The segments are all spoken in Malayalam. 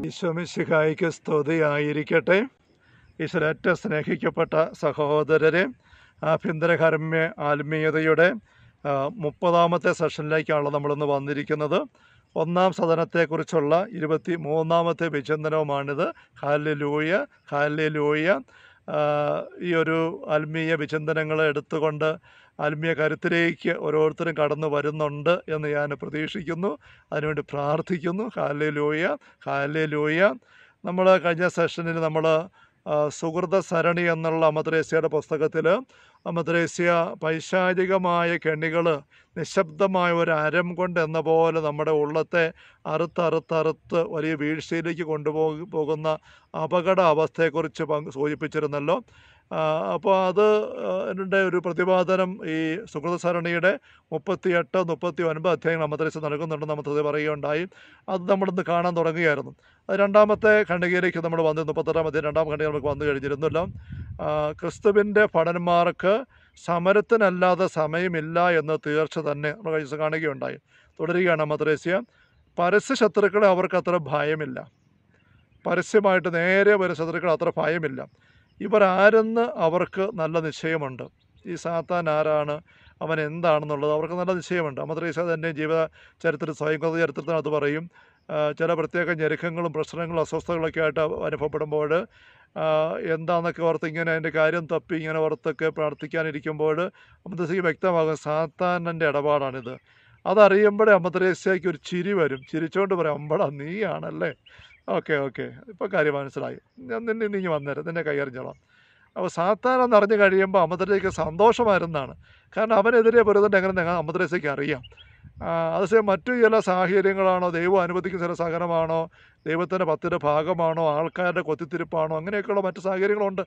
ഈശോമിശിഹായിക്ക് സ്തുതിയായിരിക്കട്ടെ. ഈശ്വരേറ്റ സ്നേഹിക്കപ്പെട്ട സഹോദരരെ, ആഭ്യന്തരകർമ്മ ആത്മീയതയുടെ 30ാമത്തെ സെഷനിലേക്കാണ് നമ്മളിന്ന് വന്നിരിക്കുന്നത്. ഒന്നാം സദനത്തെക്കുറിച്ചുള്ള 23ാമത്തെ വിചിന്തനവുമാണിത്. Hallelujah, hallelujah. ഈ ഒരു ആത്മീയ വിചിന്തനങ്ങൾ എടുത്തുകൊണ്ട് ആത്മീയ കരുത്തിലേക്ക് ഓരോരുത്തരും കടന്നു വരുന്നുണ്ട് എന്ന് ഞാൻ പ്രതീക്ഷിക്കുന്നു. അതിനുവേണ്ടി പ്രാർത്ഥിക്കുന്നു. Hallelujah, hallelujah. നമ്മൾ കഴിഞ്ഞ സെഷനിൽ നമ്മൾ സുഹൃത സരണി എന്നുള്ള അമദ്രേസ്യയുടെ പുസ്തകത്തിൽ അമദ്രേസ്യ പൈശാചികമായ കെണികൾ നിശബ്ദമായ ഒരു അരം കൊണ്ട് എന്ന പോലെ നമ്മുടെ ഉള്ളത്തെ അറുത്തറുത്തറുത്ത് വലിയ വീഴ്ചയിലേക്ക് പോകുന്ന അപകട അവസ്ഥയെക്കുറിച്ച് സൂചിപ്പിച്ചിരുന്നല്ലോ. അപ്പോൾ അതിൻ്റെ ഒരു പ്രതിപാദനം ഈ സുഹൃത സരണിയുടെ 38, 39 അധ്യായങ്ങൾ അമദ്രേസ്യ നൽകുന്നുണ്ടെന്ന് നമ്മൾ പറയുകയുണ്ടായി. അത് നമ്മളിന്ന് കാണാൻ തുടങ്ങുകയായിരുന്നു. അത് രണ്ടാമത്തെ ഖണ്ഡികയിലേക്ക് നമ്മൾ വന്ന് 38ാം അധ്യായം 2ാം ഖണ്ഡിക നമുക്ക് വന്നു കഴിഞ്ഞിരുന്നല്ലോ. ക്രിസ്തുവിൻ്റെ ഭടന്മാർക്ക് സമരത്തിനല്ലാതെ സമയമില്ല എന്ന് തീർച്ച തന്നെ നമ്മൾ കഴിച്ച് കാണുകയുണ്ടായി. തുടരുകയാണ് അമദ്രേസ്യ. പരസ്യ ശത്രുക്കളെ അവർക്ക് അത്ര ഭയമില്ല. പരസ്യമായിട്ട് നേരെ വരുന്ന ശത്രുക്കൾ അത്ര ഭയമില്ല. ഇവർ ആരെന്ന് അവർക്ക് നല്ല നിശ്ചയമുണ്ട്. ഈ സാത്താൻ ആരാണ്, അവൻ എന്താണെന്നുള്ളത് അവർക്ക് നല്ല നിശ്ചയമുണ്ട്. അമദ്രേസ്യ തന്നെ ജീവിത ചരിത്രത്തിൽ, സ്വയംകൃത ചരിത്രത്തിനകത്ത് പറയും, ചില പ്രത്യേക ഞെരുക്കങ്ങളും പ്രശ്നങ്ങളും അസ്വസ്ഥതകളൊക്കെ ആയിട്ട് അനുഭവപ്പെടുമ്പോൾ എന്താണെന്നൊക്കെ ഓർത്ത് ഇങ്ങനെ അതിൻ്റെ കാര്യം തപ്പി ഇങ്ങനെ ഓർത്തൊക്കെ പ്രാർത്ഥിക്കാനിരിക്കുമ്പോൾ അമദ്രേസ്യയ്ക്ക് വ്യക്തമാകും സാത്താനൻ്റെ ഇടപാടാണിത്. അതറിയുമ്പോഴേ അമദ്രേസ്യയ്ക്ക് ഒരു ചിരി വരും. ചിരിച്ചുകൊണ്ട് പറയും, അമ്പടാ നീയാണല്ലേ, ഓക്കെ ഇപ്പോൾ കാര്യം മനസ്സിലായി, ഞാൻ നീ വന്നേരം നിന്നെ കൈയറിഞ്ഞോളാം. അപ്പോൾ സാത്താനെന്ന് അറിഞ്ഞു കഴിയുമ്പോൾ അമദ്രേസ്യയ്ക്ക് സന്തോഷമായിരുന്നാണ്. കാരണം അവനെതിരെ പൊരുതണ്ട് എങ്ങനെ അമദ്രേസ്യയ്ക്ക് അറിയാം. അതേസമയം മറ്റു ചില സാഹചര്യങ്ങളാണോ, ദൈവം അനുവദിക്കുന്ന ചില സഹനമാണോ, ദൈവത്തിൻ്റെ പത്തിൻ്റെ ഭാഗമാണോ, ആൾക്കാരുടെ കൊത്തിത്തിരിപ്പാണോ, അങ്ങനെയൊക്കെയുള്ള മറ്റു സാഹചര്യങ്ങളുണ്ട്.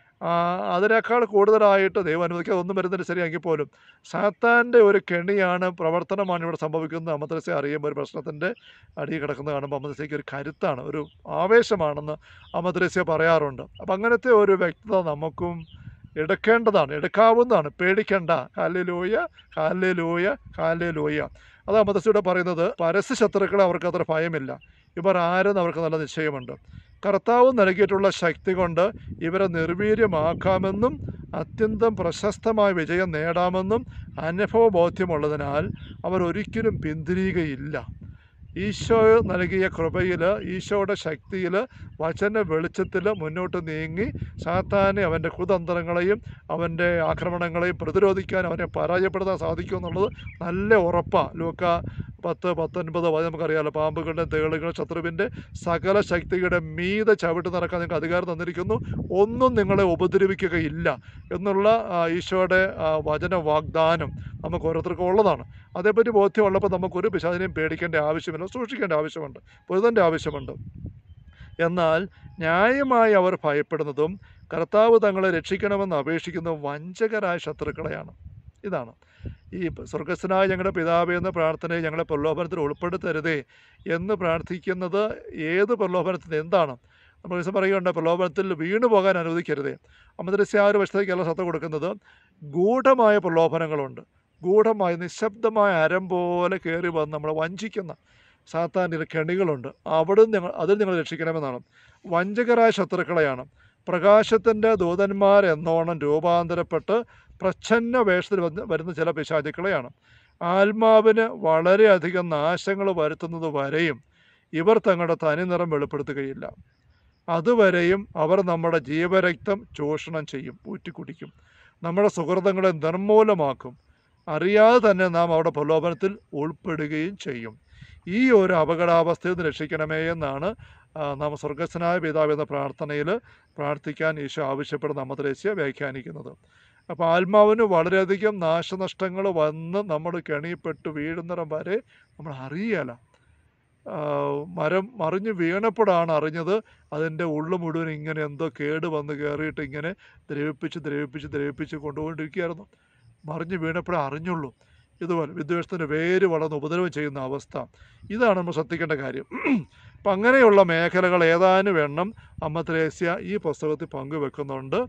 അതിനേക്കാൾ കൂടുതലായിട്ട് ദൈവം അനുവദിക്കാതെ ഒന്നും വരുന്നതിന് ശരിയാക്കി പോലും സാത്താൻ്റെ ഒരു കെണിയാണ്, പ്രവർത്തനമാണ് ഇവിടെ സംഭവിക്കുന്നത്. അമദ്രേസ്യ അറിയുമ്പോൾ ഒരു പ്രശ്നത്തിൻ്റെ അടിയിൽ കിടക്കുന്നത് കാണുമ്പോൾ അമദ്രേസ്യയ്ക്ക് ഒരു കരുത്താണ്, ഒരു ആവേശമാണെന്ന് അമദ്രേസ്യ പറയാറുണ്ട്. അപ്പം അങ്ങനത്തെ ഒരു വ്യക്തത നമുക്കും എടുക്കേണ്ടതാണ്, എടുക്കാവുന്നതാണ്. പേടിക്കണ്ട. Hallelujah, hallelujah, hallelujah. അത് അമദ്രേസ്യയോട് പറയുന്നത്. പരസ്യ ശത്രുക്കളെ അവർക്ക് അത്ര ഭയമില്ല. ഇവർ ആരെന്ന് അവർക്ക് നല്ല നിശ്ചയമുണ്ട്. കർത്താവ് നൽകിയിട്ടുള്ള ശക്തി കൊണ്ട് ഇവരെ നിർവീര്യമാക്കാമെന്നും അത്യന്തം പ്രശസ്തമായ വിജയം നേടാമെന്നും അനുഭവബോധ്യമുള്ളതിനാൽ അവരൊരിക്കലും പിന്തിരിയുകയില്ല. ഈശോ നൽകിയ കൃപയിൽ, ഈശോയുടെ ശക്തിയിൽ, വചന വെളിച്ചത്തിൽ മുന്നോട്ട് നീങ്ങി സാത്താനെ, അവൻ്റെ കുതന്ത്രങ്ങളെയും അവൻ്റെ ആക്രമണങ്ങളെയും പ്രതിരോധിക്കാൻ, അവനെ പരാജയപ്പെടുത്താൻ സാധിക്കുമെന്നുള്ളത് നല്ല ഉറപ്പാണ്. ലൂക്ക 10:19 നമുക്കറിയാമല്ലോ. പാമ്പുകളുടെ തേളുകളുടെ ശത്രുവിൻ്റെ സകല ശക്തിയുടെ മീതെ ചവിട്ട് നടക്കാൻ നിങ്ങൾക്ക് അധികാരം തന്നിരിക്കുന്നു, ഒന്നും നിങ്ങളെ ഉപദ്രവിക്കുകയില്ല എന്നുള്ള ഈശോയുടെ വചന വാഗ്ദാനം നമുക്ക് ഓരോരുത്തർക്കും ഉള്ളതാണ്. അതേപ്പറ്റി ബോധ്യമുള്ളപ്പോൾ നമുക്കൊരു പിശാചിനെയും പേടിക്കേണ്ട ആവശ്യമില്ല, സൂക്ഷിക്കേണ്ട ആവശ്യമുണ്ട്, പൊരുതൻ്റെ ആവശ്യമുണ്ട്. എന്നാൽ ന്യായമായി അവർ ഭയപ്പെടുന്നതും കർത്താവ് തങ്ങളെ രക്ഷിക്കണമെന്ന് അപേക്ഷിക്കുന്നതും വഞ്ചകരായ ശത്രുക്കളെയാണ്. ഇതാണ് ഈ സ്വർഗസ്ഥനായ ഞങ്ങളുടെ പിതാവേ എന്ന പ്രാർത്ഥനയെ ഞങ്ങളെ പ്രലോഭനത്തിൽ ഉൾപ്പെടുത്തരുതേ എന്ന് പ്രാർത്ഥിക്കുന്നത്. ഏത് പ്രലോഭനത്തിന് എന്താണ് നമ്മൾ ദിവസം പറയുകയുണ്ട്, പ്രലോഭനത്തിൽ വീണു പോകാൻ അനുവദിക്കരുതേ. അമദ്രേസ്യ ഒരു വശത്തേക്കല്ല ശ്രദ്ധ കൊടുക്കുന്നത്. ഗൂഢമായ പ്രലോഭനങ്ങളുണ്ട്, ഗൂഢമായ നിശബ്ദമായ അരം പോലെ കയറി വന്ന് നമ്മളെ വഞ്ചിക്കുന്ന സാത്താൻ്റെ കെണികളുണ്ട്. അതിൽ നിങ്ങൾ രക്ഷിക്കണമെന്നാണ്. വഞ്ചകരായ ശത്രുക്കളെയാണ്. പ്രകാശത്തിൻ്റെ ദൂതന്മാരെന്നോണം രൂപാന്തരപ്പെട്ട് പ്രച്ഛന്ന വേഷത്തിൽ വരുന്ന ചില പിശാചുക്കളെയാണ്. ആത്മാവിന് വളരെയധികം നാശങ്ങൾ വരുത്തുന്നത് വരെയും ഇവർ തങ്ങളുടെ തനിനിറം വെളിപ്പെടുത്തുകയില്ല. അതുവരെയും അവർ നമ്മുടെ ജീവരക്തം ചൂഷണം ചെയ്യും, ഊറ്റിക്കുടിക്കും, നമ്മുടെ സുഹൃത്തുക്കളെ നിർമൂലമാക്കും. അറിയാതെ തന്നെ നാം അവിടെ പ്രലോഭനത്തിൽ ഉൾപ്പെടുകയും ചെയ്യും. ഈ ഒരു അപകടാവസ്ഥയിൽ നിന്ന് രക്ഷിക്കണമേ എന്നാണ് നാം സ്വർഗസ്ഥനായ പിതാവ് എന്ന പ്രാർത്ഥനയിൽ പ്രാർത്ഥിക്കാൻ ഈശോ ആവശ്യപ്പെടുന്ന അമദ്രേസ്യ വ്യാഖ്യാനിക്കുന്നത്. അപ്പോൾ ആത്മാവിന് വളരെയധികം നാശനഷ്ടങ്ങൾ വന്ന് നമ്മൾ കെണിപ്പെട്ട് വീഴുന്നിടം വരെ നമ്മൾ അറിയല. മരം മറിഞ്ഞ് വീണപ്പോഴാണ് അറിഞ്ഞത് അതിൻ്റെ ഉള്ളു മുഴുവൻ ഇങ്ങനെ എന്തോ കേട് വന്ന് കയറിയിട്ട് ഇങ്ങനെ ദ്രവിപ്പിച്ച് കൊണ്ടുപോയിരിക്കുകയായിരുന്നു. മറിഞ്ഞ് വീണപ്പോഴേ അറിഞ്ഞുള്ളൂ. ഇതുപോലെ വിദ്വേഷത്തിൻ്റെ വേര് വളർന്ന് ഉപദ്രവം ചെയ്യുന്ന അവസ്ഥ. ഇതാണ് നമ്മൾ ശ്രദ്ധിക്കേണ്ട കാര്യം. അപ്പം അങ്ങനെയുള്ള മേഖലകൾ ഏതാനും എണ്ണം അമദ്രേസ്യ ഈ പുസ്തകത്തിൽ പങ്കുവെക്കുന്നുണ്ട്.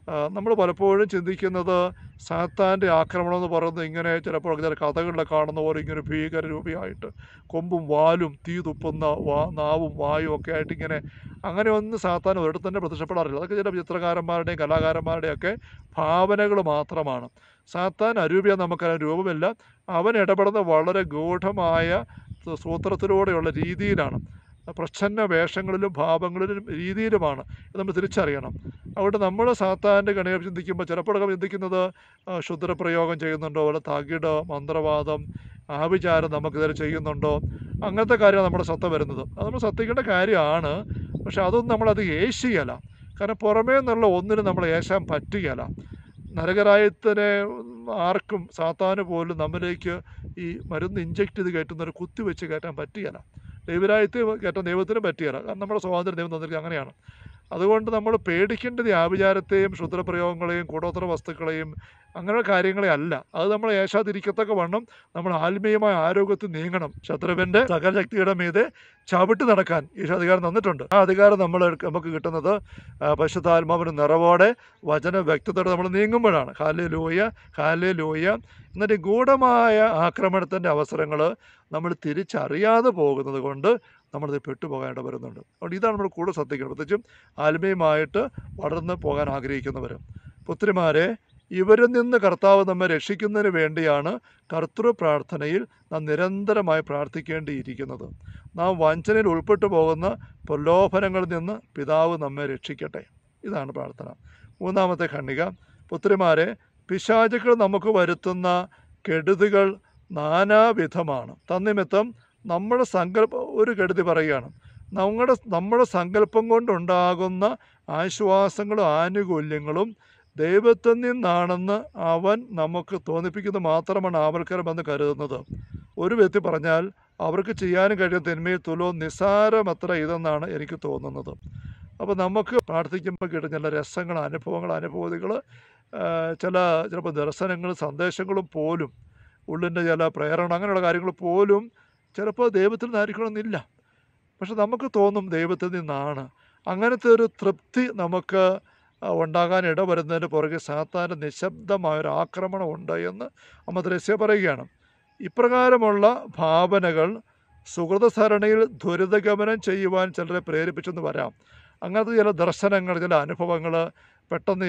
നമ്മൾ പലപ്പോഴും ചിന്തിക്കുന്നത് സാത്താൻ്റെ ആക്രമണം എന്ന് പറയുന്നത് ഇങ്ങനെ ചിലപ്പോൾ ചില കഥകളിൽ കാണുന്ന പോലെ ഇങ്ങനെ ഭീകരരൂപിയായിട്ട് കൊമ്പും വാലും തീ തുപ്പുന്ന നാവും വായും ഒക്കെ ആയിട്ട് ഇങ്ങനെ അങ്ങനെ ഒന്നും സാത്താൻ ഒരിടത്ത് തന്നെ പ്രത്യക്ഷപ്പെടാറില്ല. അതൊക്കെ ചില ചിത്രകാരന്മാരുടെയും കലാകാരന്മാരുടെയൊക്കെ ഭാവനകൾ മാത്രമാണ്. സാത്താൻ അരൂപിയ നമുക്കതിന് രൂപമില്ല. അവൻ ഇടപെടുന്ന വളരെ ഗൂഢമായ സൂത്രത്തിലൂടെയുള്ള രീതിയിലാണ്, പ്രച്ഛന്ന വേഷങ്ങളിലും ഭാവങ്ങളിലും രീതിയിലുമാണ്. ഇത് നമ്മൾ തിരിച്ചറിയണം. അതുകൊണ്ട് നമ്മൾ സാത്താൻ്റെ കണികൾ ചിന്തിക്കുമ്പോൾ ചിലപ്പോഴൊക്കെ ചിന്തിക്കുന്നത് ക്ഷുദ്രപ്രയോഗം ചെയ്യുന്നുണ്ടോ, അല്ല തകിട്, മന്ത്രവാദം, ആഭിചാരം നമുക്കിതിൽ ചെയ്യുന്നുണ്ടോ, അങ്ങനത്തെ കാര്യമാണ് നമ്മുടെ ശ്രദ്ധ വരുന്നത്. അത് നമ്മൾ ശ്രദ്ധിക്കേണ്ട കാര്യമാണ്. പക്ഷെ അതൊന്നും നമ്മളത് ഏശിയല്ല. കാരണം പുറമേ നിന്നുള്ള ഒന്നിനും നമ്മൾ ഏശാൻ പറ്റുകയില്ല. നരകരായത്തിനെ ആർക്കും സാത്താന് പോലും നമ്മിലേക്ക് ഈ മരുന്ന് ഇഞ്ചെക്ട് ചെയ്ത് കയറ്റുന്നൊരു കുത്തിവെച്ച് കയറ്റാൻ പറ്റുകയില്ല. ദൈവരായത്ത് കയറ്റാൻ ദൈവത്തിനും പറ്റുകയില്ല. കാരണം നമ്മുടെ സ്വാതന്ത്ര്യം ദൈവം തന്നിരിക്കുക അങ്ങനെയാണ്. അതുകൊണ്ട് നമ്മൾ പേടിക്കേണ്ടത് ഈ ആഭിചാരത്തെയും ക്ഷുദ്രപ്രയോഗങ്ങളെയും കൂടോത്ര വസ്തുക്കളെയും അങ്ങനെ കാര്യങ്ങളെ അല്ല. അത് നമ്മൾ ഏശാതിരിക്കത്തക്ക വണ്ണം നമ്മൾ ആത്മീയമായ ആരോഗ്യത്തിൽ നീങ്ങണം. ശത്രുവിൻ്റെ സകല ശക്തിയുടെ മീതെ ചവിട്ടി നടക്കാൻ ഈശോ അധികാരം തന്നിട്ടുണ്ട്. ആ അധികാരം നമുക്ക് കിട്ടുന്നത് പരിശുദ്ധാത്മാവിന് നിറവോടെ വചന വ്യക്തതയോടെ നമ്മൾ നീങ്ങുമ്പോഴാണ്. Hallelujah, hallelujah. എന്നിട്ട് ഗൂഢമായ ആക്രമണത്തിൻ്റെ അവസരങ്ങൾ നമ്മൾ തിരിച്ചറിയാതെ പോകുന്നത് കൊണ്ട് നമ്മളിത് പെട്ടുപോകാനായിട്ട് വരുന്നുണ്ട്. അതുകൊണ്ട് ഇതാണ് നമ്മൾ കൂടുതൽ ശ്രദ്ധിക്കുന്നത്, പ്രത്യേകിച്ചും ആത്മീയമായിട്ട് വളർന്ന് പോകാൻ ആഗ്രഹിക്കുന്നവർ. പുത്രിമാരെ, ഇവരിൽ നിന്ന് കർത്താവ് നമ്മെ രക്ഷിക്കുന്നതിന് വേണ്ടിയാണ് കർത്തൃ പ്രാർത്ഥനയിൽ നാം നിരന്തരമായി പ്രാർത്ഥിക്കേണ്ടിയിരിക്കുന്നത്. നാം വഞ്ചനയിൽ ഉൾപ്പെട്ടു പോകുന്ന പ്രലോഭനങ്ങളിൽ നിന്ന് പിതാവ് നമ്മെ രക്ഷിക്കട്ടെ. ഇതാണ് പ്രാർത്ഥന. മൂന്നാമത്തെ ഖണ്ഡിക, പുത്രിമാരെ, പിശാചുക്കൾ നമുക്ക് വരുത്തുന്ന കെടുതികൾ നാനാവിധമാണ്. തന്നിമിത്തം നമ്മുടെ ഒരു കെടുതി പറയുകയാണ്, നമ്മുടെ സങ്കല്പം കൊണ്ടുണ്ടാകുന്ന ആശ്വാസങ്ങളും ആനുകൂല്യങ്ങളും ദൈവത്തിൽ നിന്നാണെന്ന് അവൻ നമുക്ക് തോന്നിപ്പിക്കുന്നത് മാത്രമാണ് ആവൽക്കരമെന്ന് കരുതുന്നത്. ഒരു വ്യക്തി പറഞ്ഞാൽ അവർക്ക് ചെയ്യാനും കഴിയുന്ന തിന്മയിൽ തുലവും നിസ്സാരമത്ര ഇതെന്നാണ് എനിക്ക് തോന്നുന്നത്. അപ്പോൾ നമുക്ക് പ്രാർത്ഥിക്കുമ്പോൾ കിട്ടുന്ന ചില രസങ്ങൾ, അനുഭൂതികൾ, ചിലപ്പോൾ ദർശനങ്ങളും സന്ദേശങ്ങളും പോലും, ഉള്ളിൻ്റെ ചില പ്രേരണ, അങ്ങനെയുള്ള കാര്യങ്ങൾ പോലും ചിലപ്പോൾ ദൈവത്തിൽ നിന്നായിരിക്കണമെന്നില്ല. പക്ഷെ നമുക്ക് തോന്നും ദൈവത്തിൽ നിന്നാണ്. അങ്ങനത്തെ ഒരു തൃപ്തി നമുക്ക് ഉണ്ടാകാൻ ഇടവരുന്നതിന് പുറകെ സാത്താൻ്റെ നിശബ്ദമായൊരു ആക്രമണമുണ്ട് എന്ന് അമ്മ ത്രേസ്യ പറയുകയാണ്. ഇപ്രകാരമുള്ള ഭാവനകൾ സുഹൃതസരണിയിൽ ദുരിതഗമനം ചെയ്യുവാൻ ചിലരെ പ്രേരിപ്പിച്ചെന്ന് വരാം. അങ്ങനത്തെ ചില ദർശനങ്ങൾ, ചില അനുഭവങ്ങൾ, പെട്ടെന്ന്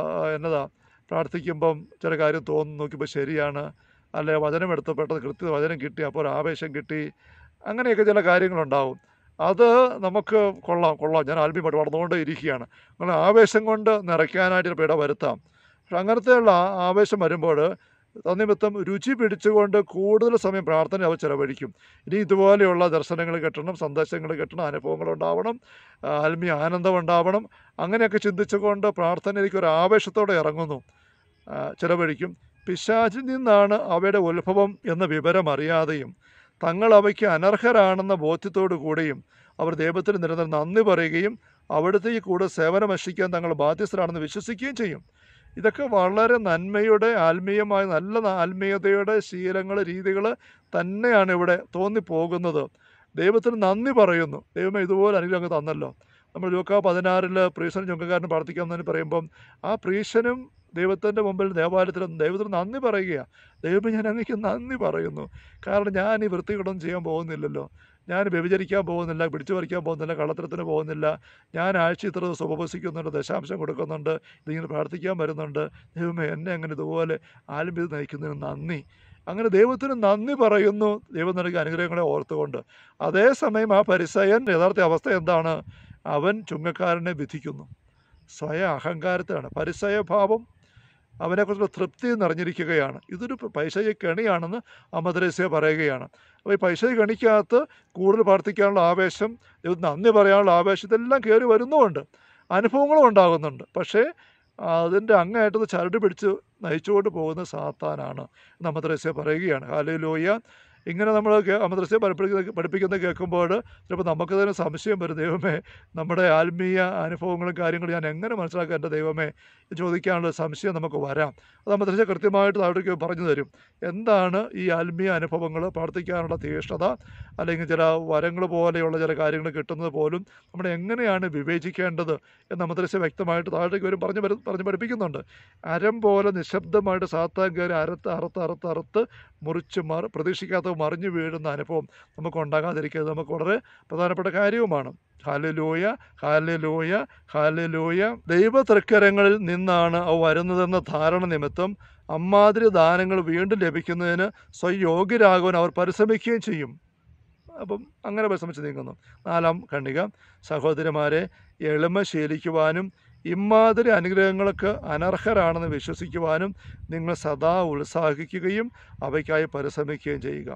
പ്രാർത്ഥിക്കുമ്പം ചില കാര്യം നോക്കിയപ്പോൾ ശരിയാണ്, അല്ലെ വചനമെടുത്ത് പെട്ടെന്ന് വചനം കിട്ടി, അപ്പോൾ ഒരു ആവേശം കിട്ടി, അങ്ങനെയൊക്കെ ചില കാര്യങ്ങളുണ്ടാവും. അത് നമുക്ക് കൊള്ളാം, ഞാൻ ആത്മീയമായിട്ട് വളർന്നുകൊണ്ട് ഇരിക്കുകയാണ്, അങ്ങനെ ആവേശം കൊണ്ട് നിറയ്ക്കാനായിട്ട് ചിലപ്പോൾ ഇടവരുത്താം. പക്ഷെ അങ്ങനത്തെയുള്ള ആവേശം വരുമ്പോൾ തന്നിമിത്തം രുചി പിടിച്ചുകൊണ്ട് കൂടുതൽ സമയം പ്രാർത്ഥന അവർ ചിലവഴിക്കും. ഇനി ഇതുപോലെയുള്ള ദർശനങ്ങൾ കിട്ടണം, സന്ദേശങ്ങൾ കിട്ടണം, അനുഭവങ്ങൾ ഉണ്ടാവണം, ആത്മീയ ആനന്ദം ഉണ്ടാവണം, അങ്ങനെയൊക്കെ ചിന്തിച്ചുകൊണ്ട് പ്രാർത്ഥനയിലേക്ക് ഒരു ആവേശത്തോടെ ഇറങ്ങുന്നു, ചിലവഴിക്കും. പിശാചിൽ നിന്നാണ് അവയുടെ ഉത്ഭവം എന്ന വിവരം അറിയാതെയും തങ്ങൾ അവയ്ക്ക് അനർഹരാണെന്ന ബോധ്യത്തോടു കൂടിയും അവർ ദൈവത്തിന് നിരന്തരം നന്ദി പറയുകയും അവിടുത്തേക്ക് കൂടെ സേവനമർശിക്കാൻ തങ്ങൾ ബാധ്യസ്ഥരാണെന്ന് വിശ്വസിക്കുകയും ചെയ്യും. ഇതൊക്കെ വളരെ നന്മയുടെ ആത്മീയമായ നല്ല ആത്മീയതയുടെ ശീലങ്ങൾ, രീതികൾ തന്നെയാണ് ഇവിടെ തോന്നിപ്പോകുന്നത്. ദൈവത്തിന് നന്ദി പറയുന്നു, ദൈവമേ ഇതുപോലെ അനുഗ്രഹം തന്നല്ലോ. നമ്മൾ ലൂക്കാ 16 പ്രീശനും ചുങ്കക്കാരനും പ്രാർത്ഥിക്കാമെന്ന് പറയുമ്പം ആ പ്രീശനും ദൈവത്തിൻ്റെ മുമ്പിൽ ദേവാലയത്തിൽ ദൈവത്തിന് നന്ദി പറയുകയാണ്. ദൈവമേ ഞാൻ അങ്ങേക്ക് നന്ദി പറയുന്നു, കാരണം ഞാൻ ഈ വൃത്തികളൊന്നും ചെയ്യാൻ പോകുന്നില്ലല്ലോ, ഞാൻ വ്യഭിചരിക്കാൻ പോകുന്നില്ല, പിടിച്ചു പറിക്കാൻ പോകുന്നില്ല, കള്ളത്തരത്തിന് പോകുന്നില്ല, ഞാൻ ആഴ്ച ഇത്ര ദിവസം ഉപവസിക്കുന്നുണ്ട്, ദശാംശം കൊടുക്കുന്നുണ്ട്, ഇതിങ്ങനെ പ്രാർത്ഥിക്കാൻ വരുന്നുണ്ട്, ദൈവമേ എന്നെ അങ്ങനെ ഇതുപോലെ ആത്മീയത നയിക്കുന്നതിന് നന്ദി. അങ്ങനെ ദൈവത്തിന് നന്ദി പറയുന്നു, ദൈവം നൽകിയ അനുഗ്രഹങ്ങളെ ഓർത്തുകൊണ്ട്. അതേസമയം ആ പരിസയൻ യഥാർത്ഥ അവസ്ഥ എന്താണ്? അവൻ ചുങ്കക്കാരനെ വിധിക്കുന്നു, സ്വയം അഹങ്കാരത്തിലാണ്. പരിസയഭാവം അവനെക്കുറിച്ചുള്ള തൃപ്തി നിറഞ്ഞിരിക്കുകയാണ്. ഇതൊരു പൈശാചിക കെണിയാണെന്ന് അമ്മ ത്രേസ്യ പറയുകയാണ്. അപ്പോൾ ഈ പൈശാചിക കെണിക്കകത്ത് കൂടുതൽ പ്രാർത്ഥിക്കാനുള്ള ആവേശം, ദൈവത്തിന് നന്ദി പറയാനുള്ള ആവേശം, ഇതെല്ലാം കയറി വരുന്നുമുണ്ട്, അനുഭവങ്ങളും ഉണ്ടാകുന്നുണ്ട്. പക്ഷേ അതിൻ്റെ അങ്ങേയറ്റത്ത് ചരട് പിടിച്ച് നയിച്ചുകൊണ്ട് പോകുന്ന സാത്താനാണ് അമ്മ ത്രേസ്യ പറയുകയാണ്. ഹല്ലേലൂയ. ഇങ്ങനെ നമ്മൾ മദ്രസയെ പഠിപ്പിക്കുന്നത് കേൾക്കുമ്പോൾ ചിലപ്പോൾ നമുക്ക് തന്നെ സംശയം വരും, ദൈവമേ നമ്മുടെ ആത്മീയ അനുഭവങ്ങളും കാര്യങ്ങളും ഞാൻ എങ്ങനെ മനസ്സിലാക്കുക എൻ്റെ ദൈവമേ ചോദിക്കാനുള്ള സംശയം നമുക്ക് വരാം. അത് മദ്രസ കൃത്യമായിട്ട് താഴേക്ക് പറഞ്ഞു തരും. എന്താണ് ഈ ആത്മീയ അനുഭവങ്ങൾ, പ്രാർത്ഥിക്കാനുള്ള തീഷ്ണത, അല്ലെങ്കിൽ ചില വരങ്ങൾ പോലെയുള്ള ചില കാര്യങ്ങൾ കിട്ടുന്നത് പോലും നമ്മൾ എങ്ങനെയാണ് വിവേചിക്കേണ്ടത് എന്ന് മദ്രസ വ്യക്തമായിട്ട് താഴേക്ക് വരും പറഞ്ഞ് പഠിപ്പിക്കുന്നുണ്ട്. അരം പോലെ നിശബ്ദമായിട്ട് സാത്താൻ കയറി അറുത്ത് മുറിച്ച് പ്രതീക്ഷിക്കാത്ത മറിഞ്ഞു വീഴുന്ന അനുഭവം നമുക്ക് ഉണ്ടാകാതിരിക്കുന്നത് നമുക്ക് വളരെ പ്രധാനപ്പെട്ട കാര്യവുമാണ്. Hallelujah, hallelujah, hallelujah. ദൈവ തൃക്കരങ്ങളിൽ നിന്നാണ് അവ വരുന്നതെന്ന ധാരണ നിമിത്തം അമ്മാതിരി ദാനങ്ങൾ വീണ്ടും ലഭിക്കുന്നതിന് സ്വയോഗ്യരാകുവാൻ അവർ പരിശ്രമിക്കുകയും ചെയ്യും. അപ്പം അങ്ങനെ പരിശ്രമിച്ച് നീങ്ങുന്നു. 4-ാം ഖണ്ഡിക, സഹോദരന്മാരെ, എളിമ ശീലിക്കുവാനും ഇമ്മാതിരി അനുഗ്രഹങ്ങൾക്ക് അനർഹരാണെന്ന് വിശ്വസിക്കുവാനും നിങ്ങൾ സദാ ഉത്സാഹിക്കുകയും അവയ്ക്കായി പരിശ്രമിക്കുകയും ചെയ്യുക.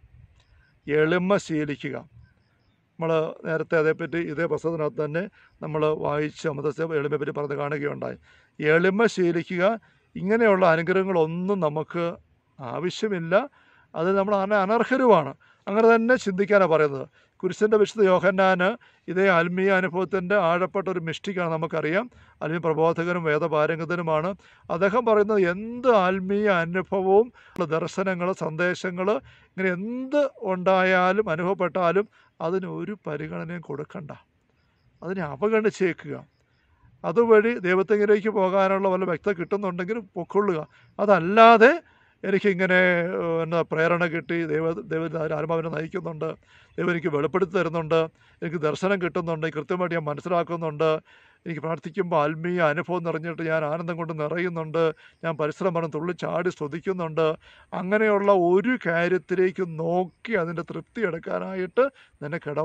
എളിമ ശീലിക്കുക. നമ്മൾ നേരത്തെ അതേപ്പറ്റി ഇതേ പുസ്തകത്തിനകത്ത് തന്നെ നമ്മൾ വായിച്ച് അമൃതത്തെ എളിമയെപ്പറ്റി പറഞ്ഞ് കാണുകയുണ്ടായി. എളിമ ശീലിക്കുക. ഇങ്ങനെയുള്ള അനുഗ്രഹങ്ങളൊന്നും നമുക്ക് ആവശ്യമില്ല, അത് നമ്മൾ അനർഹരുമാണ്. അങ്ങനെ തന്നെ ചിന്തിക്കാനാണ് പറയുന്നത്. കുരിശിൻ്റെ വിശുദ്ധ യോഹന്നാന് ഇതേ ആത്മീയ അനുഭവത്തിൻ്റെ ആഴപ്പെട്ട ഒരു മിസ്റ്റിക്കാണ് നമുക്കറിയാം. ആത്മീയ പ്രബോധകനും വേദപാരംഗതനുമാണ്. അദ്ദേഹം പറയുന്നത് എന്ത് ആത്മീയ അനുഭവവും ദർശനങ്ങൾ, സന്ദേശങ്ങൾ, ഇങ്ങനെ എന്ത് ഉണ്ടായാലും അനുഭവപ്പെട്ടാലും അതിനൊരു പരിഗണനയും കൊടുക്കണ്ട, അതിനെ അവഗണിച്ചേക്കുക. അതുവഴി ദൈവത്തിലേക്ക് പോകാനുള്ള വല്ല വ്യക്തത കിട്ടുന്നുണ്ടെങ്കിൽ പൊക്കൊള്ളുക. അതല്ലാതെ എനിക്കിങ്ങനെ പ്രേരണ കിട്ടി, ദൈവം ആത്മാവിനെ നയിക്കുന്നുണ്ട്, ദൈവം എനിക്ക് വെളിപ്പെടുത്തി തരുന്നുണ്ട്, എനിക്ക് ദർശനം കിട്ടുന്നുണ്ട്, കൃത്യമായിട്ട് ഞാൻ മനസ്സിലാക്കുന്നുണ്ട്, എനിക്ക് പ്രാർത്ഥിക്കുമ്പോൾ ആത്മീയ അനുഭവം നിറഞ്ഞിട്ട് ഞാൻ ആനന്ദം കൊണ്ട് നിറയുന്നുണ്ട്, ഞാൻ പരിശ്രമം തുള്ളിച്ചാടി സ്തുതിക്കുന്നുണ്ട്, അങ്ങനെയുള്ള ഒരു കാര്യത്തിലേക്ക് നോക്കി അതിൻ്റെ തൃപ്തി എടുക്കാനായിട്ട് നിനക്കിട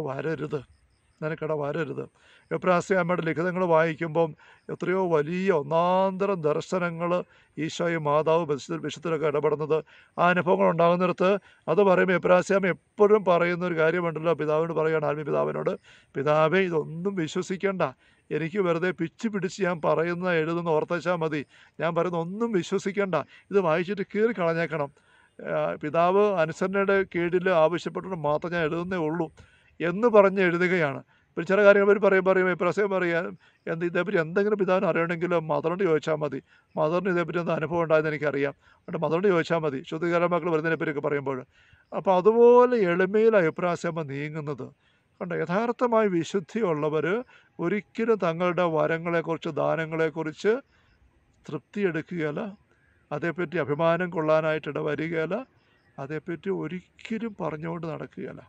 വരരുത്. എബ്രാസ്യാമ്മയുടെ ലിഖിതങ്ങൾ വായിക്കുമ്പം എത്രയോ വലിയ ഒന്നാന്തരം ദർശനങ്ങൾ ഈശോയും മാതാവ് വിശുദ്ധരൊക്കെ ഇടപെടുന്നത്, ആ അനുഭവങ്ങൾ ഉണ്ടാകുന്നിടത്ത് അത് പറയുമ്പോൾ എബ്രാസ്യാമ്മ എപ്പോഴും പറയുന്ന ഒരു കാര്യമുണ്ടല്ലോ, പിതാവിനോട് പറയുകയാണ്, ആത്മീയ പിതാവിനോട്, പിതാവേ ഇതൊന്നും വിശ്വസിക്കേണ്ട, എനിക്ക് വെറുതെ പിച്ച് പിടിച്ച് ഞാൻ എഴുതുന്ന ഓർത്തച്ചാൽ മതി, ഞാൻ പറയുന്ന ഒന്നും വിശ്വസിക്കേണ്ട, ഇത് വായിച്ചിട്ട് കീറി കളഞ്ഞേക്കണം, പിതാവ് അനുസരണയുടെ കീഴിൽ ആവശ്യപ്പെട്ടിട്ട് മാത്രം ഞാൻ എഴുതുന്നേ ഉള്ളൂ എന്ന് പറഞ്ഞ് എഴുതുകയാണ്. ഇപ്പോൾ ചില കാര്യങ്ങൾ പറയും പ്രസംഗം പറയാൻ ഇതേപ്പറ്റി എന്തെങ്കിലും പിതാവിന് അറിയണമെങ്കിൽ മദറിനോട് ചോദിച്ചാൽ മതി, മദറിന് ഇതേപ്പറ്റി എന്താ അനുഭവം ഉണ്ടായെന്ന് എനിക്കറിയാം, അതുകൊണ്ട് മദറിനോട് ചോദിച്ചാൽ മതി, ശുദ്ധീകരണമക്കൾ വരുന്നതിനെപ്പറ്റിയൊക്കെ പറയുമ്പോൾ. അപ്പോൾ അതുപോലെ എളിമയിൽ അഭിപ്രാസമ്മ നീങ്ങുന്നത് കണ്ട. യഥാർത്ഥമായി വിശുദ്ധിയുള്ളവർ ഒരിക്കലും തങ്ങളുടെ വരങ്ങളെക്കുറിച്ച്, ദാനങ്ങളെക്കുറിച്ച് തൃപ്തിയെടുക്കുകയില്ല, അതേപ്പറ്റി അഭിമാനം കൊള്ളാനായിട്ട് വരികയില്ല, അതേപ്പറ്റി ഒരിക്കലും പറഞ്ഞുകൊണ്ട് നടക്കുകയില്ല.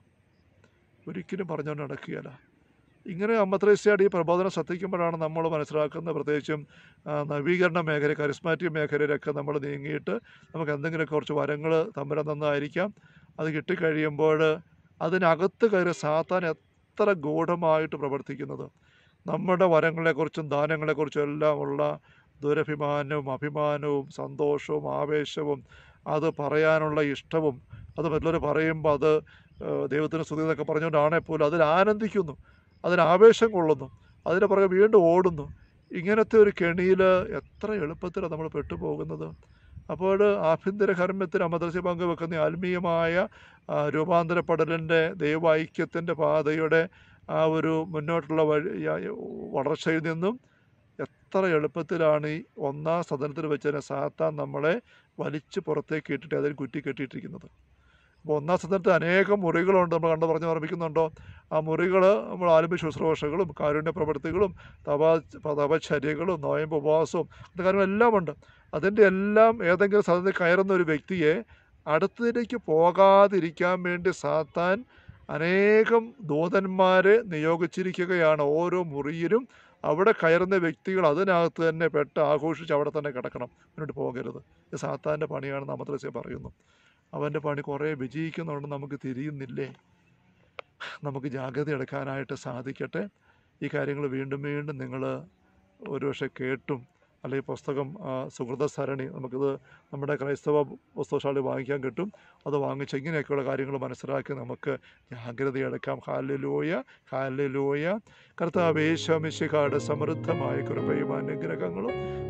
ഇങ്ങനെ അമ്മ ത്രേസ്യയുടെ ഈ പ്രബോധനം ശ്രദ്ധിക്കുമ്പോഴാണ് നമ്മൾ മനസ്സിലാക്കുന്നത്, പ്രത്യേകിച്ചും നവീകരണ മേഖല, കരിസ്മാറ്റിക് മേഖലയിലൊക്കെ നമ്മൾ നീങ്ങിയിട്ട് നമുക്ക് എന്തെങ്കിലുമൊക്കെ കുറച്ച് വരങ്ങൾ തമ്പുരാൻ തന്നതായിരിക്കാം, അത് കിട്ടിക്കഴിയുമ്പോൾ അതിനകത്ത് കയറി സാത്താൻ എത്ര ഗൂഢമായിട്ട് പ്രവർത്തിക്കുന്നത്. നമ്മുടെ വരങ്ങളെക്കുറിച്ചും ദാനങ്ങളെക്കുറിച്ചും എല്ലാം ഉള്ള ദുരഭിമാനവും അഭിമാനവും സന്തോഷവും ആവേശവും, അത് പറയാനുള്ള ഇഷ്ടവും, അത് മറ്റുള്ളവർ പറയുമ്പോൾ അത് ദൈവത്തിന് സ്തുതി എന്നൊക്കെ പറഞ്ഞുകൊണ്ടാണെങ്കിൽ പോലും അതിൽ ആനന്ദിക്കുന്നു, അതിന് ആവേശം കൊള്ളുന്നു, അതിന് പുറകെ വീണ്ടും ഓടുന്നു. ഇങ്ങനത്തെ ഒരു കെണിയിൽ എത്ര എളുപ്പത്തിലാണ് നമ്മൾ പെട്ടുപോകുന്നത്. അപ്പോൾ ആഭ്യന്തര കർമ്മത്തിന് മദ്രസ പങ്കുവെക്കുന്ന ആത്മീയമായ രൂപാന്തരപ്പെടലിൻ്റെ ദൈവൈക്യത്തിൻ്റെ പാതയുടെ ആ ഒരു മുന്നോട്ടുള്ള വളർച്ചയിൽ നിന്നും എത്ര എളുപ്പത്തിലാണ് ഈ ഒന്നാം സദനത്തിൽ വെച്ച് സാത്താൻ നമ്മളെ വലിച്ച് പുറത്തേക്ക് ഇട്ടിട്ട് അതിൽ കുറ്റി കെട്ടിയിട്ടിരിക്കുന്നത്. അപ്പോൾ ഒന്നാം സദനത്തിൽ അനേകം മുറികളുണ്ട്, നമ്മൾ പറഞ്ഞ് ഓർമ്മിക്കുന്നുണ്ടോ? ആ മുറികൾ നമ്മൾ ആത്മീയ ശുശ്രൂഷകളും കാരുണ്യ പ്രവൃത്തികളും തപചര്യകളും നോയമ്പ് ഉപവാസവും അത് കാര്യങ്ങളെല്ലാം ഉണ്ട്. അതിൻ്റെ എല്ലാം ഏതെങ്കിലും സദനത്തിൽ കയറുന്ന ഒരു വ്യക്തിയെ അടുത്തതിലേക്ക് പോകാതിരിക്കാൻ വേണ്ടി സാത്താൻ അനേകം ദൂതന്മാരെ നിയോഗിച്ചിരിക്കുകയാണ്. ഓരോ മുറിയിലും അവിടെ കയറുന്ന വ്യക്തികൾ അതിനകത്ത് തന്നെ പെട്ട് ആഘോഷിച്ച് അവിടെ തന്നെ കിടക്കണം, മുന്നോട്ട് പോകരുത്. ഇത് സാത്താൻ്റെ പണിയാണെന്ന് അമദ്രസ്യ പറയുന്നു. അവൻ്റെ പണി കുറേ വിജയിക്കുന്നുണ്ട്, നമുക്ക് തിരിയുന്നില്ലേ? നമുക്ക് ജാഗ്രത എടുക്കാനായിട്ട് സാധിക്കട്ടെ. ഈ കാര്യങ്ങൾ വീണ്ടും വീണ്ടും നിങ്ങൾ ഒരുപക്ഷെ കേട്ടും, അല്ലെങ്കിൽ പുസ്തകം സുഹൃത സരണി, നമുക്കിത് നമ്മുടെ ക്രൈസ്തവ പുസ്തകശാലയിൽ വാങ്ങിക്കാൻ കിട്ടും, അത് വാങ്ങിച്ച് ഇങ്ങനെയൊക്കെയുള്ള കാര്യങ്ങൾ മനസ്സിലാക്കി നമുക്ക് ജാഗ്രതയെടുക്കാം. Hallelujah, hallelujah. കർത്താവേ യേശു മിശിഹായുടെ സമൃദ്ധമായ കൃപയും അനുഗ്രഹങ്ങളും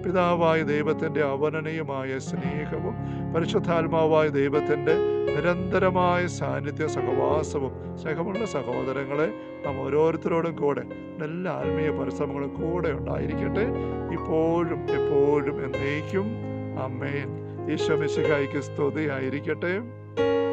പിതാവായ ദൈവത്തിൻ്റെ അവനനീയമായ സ്നേഹവും പരിശുദ്ധാത്മാവായ ദൈവത്തിൻ്റെ നിരന്തരമായ സാന്നിധ്യ സഹവാസവും സ്നേഹമുള്ള സഹോദരങ്ങളെ നാം ഓരോരുത്തരോടും കൂടെ എല്ലാ ആത്മീയ പരിശ്രമങ്ങളും കൂടെ ഉണ്ടായിരിക്കട്ടെ, ഇപ്പോഴും എപ്പോഴും എന്നേക്കും. ആമേൻ. ഈശോ മിശിഹായ്ക്ക് സ്തുതിയായിരിക്കട്ടെ.